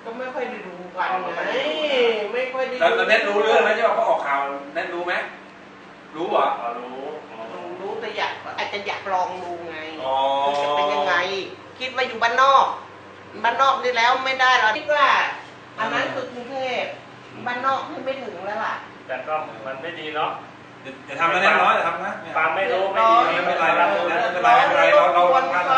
ก็ไม่ค่อยได้ดูกันไงไม่ค่อยได้แล้วเน็ตรู้เรื่องไหมที่ว่าเขาออกข่าวเน็ตรู้ไหมรู้เหรอรู้แต่อาจจะอยากลองดูไงจะเป็นยังไงคิดว่าอยู่บ้านนอกนี่แล้วไม่ได้หรอกคิดว่าอันนั้นคือกรุงเทพบ้านนอกไม่ถึงแล้วล่ะแต่ก็มันไม่ดีเนาะจะทำอะไรน้อยจะทำนะฟังไม่รู้ไม่ดีไม่เป็นไรเราฟังเขา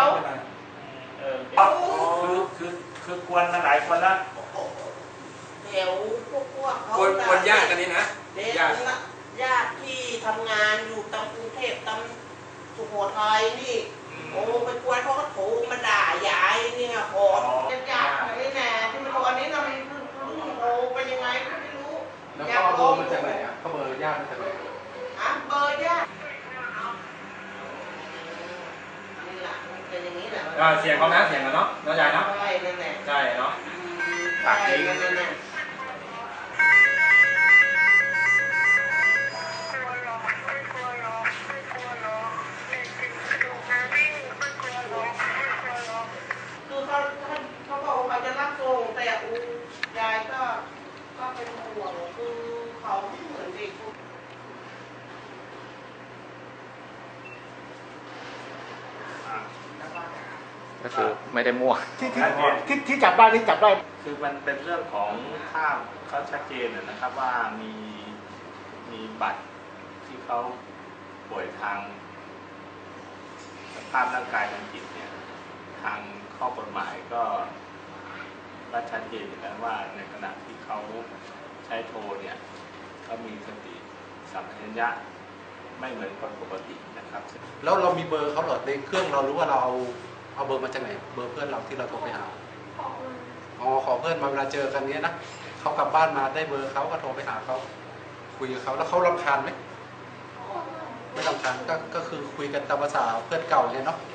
คือกวนหลายคนละเดี๋ยวพวกเขากวนญาติกันนี่นะญาติที่ทำงานอยู่ตามกรุงเทพตามสุโขทัยนี่โอ้ไปกวนเขาก็โถมาด่ายายนี่ค่ะขอญาติอะไรแน่ที่มันวันนี้เราไม่รู้โอ้เป็นยังไงไม่รู้แล้วก็เบอร์มันจากไหนอ่ะเขาเบอร์ญาติมันจากไหนเบอร์ญาตินี่แหละมันเป็นอย่างนี้แหละเสียงเขานะเสียงกันเนาะน้องยายเนาะใช่นั่นแหละใช่เนาะปากจริงนั่นแหละเขาบอกว่าเขาจะรับส่งแต่ยายก็เป็นห่วงคือเขาเหมือนเด็กก็คือไม่ได้มั่วที่จับได้นี่จับได้คือมันเป็นเรื่องของภาพเขาชัดเจนนะครับว่ามีบัตรที่เขาป่วยทางสภาพร่างกายทางจิตเนี่ยทางข้อกฎหมายก็ชัดเจนอยู่แล้วว่าในขณะที่เขาใช้โทรเนี่ยเขามีสติสัมปชัญญะไม่เหมือนคนปกตินะครับแล้วเรามีเบอร์เขาเหรอในเครื่องเรารู้ว่าเราเอาเบอร์มาจากไหนเบอร์เพื่อนเราที่เราโทรไปหาขอเพื่อนมาเวลาเจอกันเนี้ยนะเขากลับบ้านมาได้เบอร์เขาก็โทรไปหาเขาคุยกับเขาแล้วเขารำคาญไหมไม่รำคาญก็คือคุยกันตามภาษาเพื่อนเก่าเนี่ยเนาะ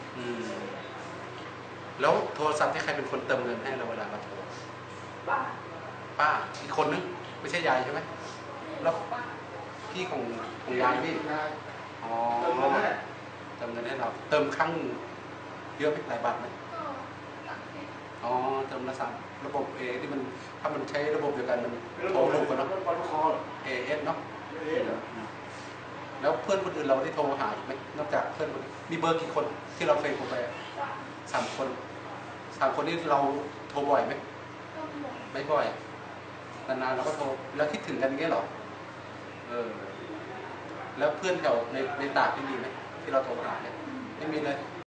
แล้วโทรศัพท์ที่ใครเป็นคนเติมเงินให้เราเวลาเราโทรป้าอีกคนนึงไม่ใช่ยายใช่ไหมแล้วพี่ของยายพี่เติมเงินให้เราเติมครั้งเยอะไหมหลายบาทไหมเติมละ3ระบบที่มันถ้ามันใช้ระบบเดียวกันมันโทรถูกกันเนาะAS เนาะแล้วเพื่อนคนอื่นเราได้โทรหาไหมนอกจากเพื่อนคนมีเบอร์กี่คนที่เราเคยโทรไป3 คนนี้เราโทรบ่อยไหมไม่บ่อยนานๆเราก็โทรแล้วคิดถึงกันอย่างเงี้ยหรอแล้วเพื่อนแถวในตากนี่มีไหมที่เราโทรหาเนี่ยไม่มีเลย